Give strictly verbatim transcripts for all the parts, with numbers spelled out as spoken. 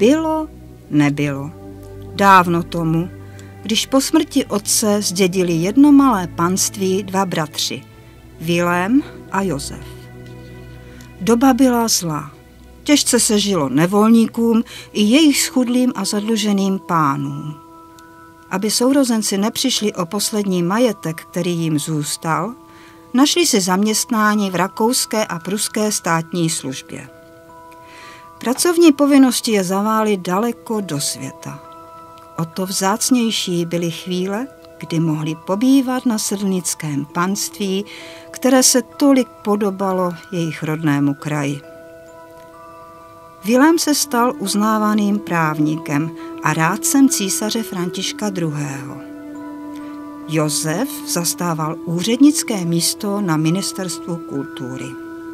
Bylo, nebylo. Dávno tomu, když po smrti otce zdědili jedno malé panství dva bratři, Vilém a Josef. Doba byla zlá. Těžce se žilo nevolníkům i jejich schudlým a zadluženým pánům. Aby sourozenci nepřišli o poslední majetek, který jim zůstal, našli si zaměstnání v rakouské a pruské státní službě. Pracovní povinnosti je zavály daleko do světa. O to vzácnější byly chvíle, kdy mohli pobývat na sedlnickém panství, které se tolik podobalo jejich rodnému kraji. Vilém se stal uznávaným právníkem a rádcem císaře Františka druhého. Josef zastával úřednické místo na ministerstvu kultury.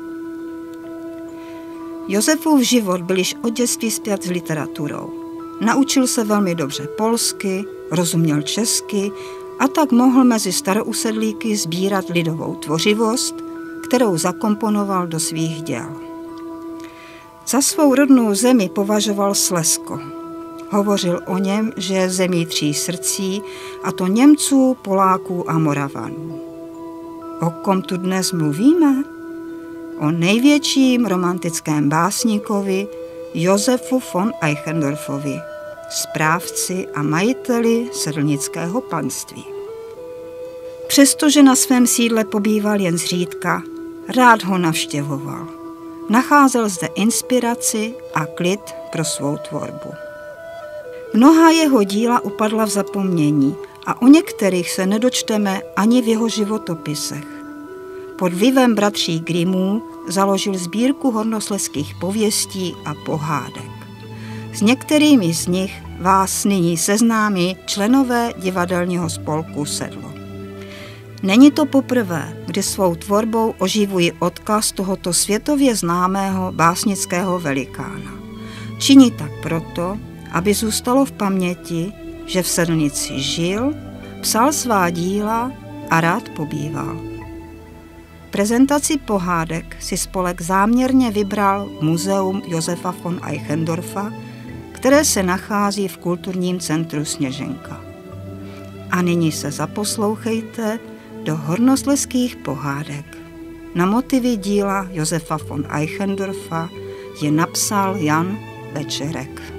Josefův život byl již od dětství spjat s literaturou. Naučil se velmi dobře polsky, rozuměl česky a tak mohl mezi starousedlíky sbírat lidovou tvořivost, kterou zakomponoval do svých děl. Za svou rodnou zemi považoval Slezsko. Hovořil o něm, že je zemí tří srdcí, a to Němců, Poláků a Moravanů. O kom tu dnes mluvíme? O největším romantickém básníkovi Josefu von Eichendorffovi, správci a majiteli sedlnického panství. Přestože na svém sídle pobýval jen zřídka, rád ho navštěvoval. Nacházel zde inspiraci a klid pro svou tvorbu. Mnohá jeho díla upadla v zapomnění a o některých se nedočteme ani v jeho životopisech. Pod vlivem bratří Grimmů založil sbírku hornoslezských pověstí a pohádek. S některými z nich vás nyní seznámí členové divadelního spolku Sedlo. Není to poprvé, kdy svou tvorbou oživují odkaz tohoto světově známého básnického velikána. Činí tak proto, aby zůstalo v paměti, že v Sedlnici žil, psal svá díla a rád pobýval. Prezentaci pohádek si spolek záměrně vybral Muzeum Josefa von Eichendorffa, které se nachází v kulturním centru Sněženka. A nyní se zaposlouchejte do hornoslezských pohádek. Na motivy díla Josefa von Eichendorffa je napsal Jan Večerek.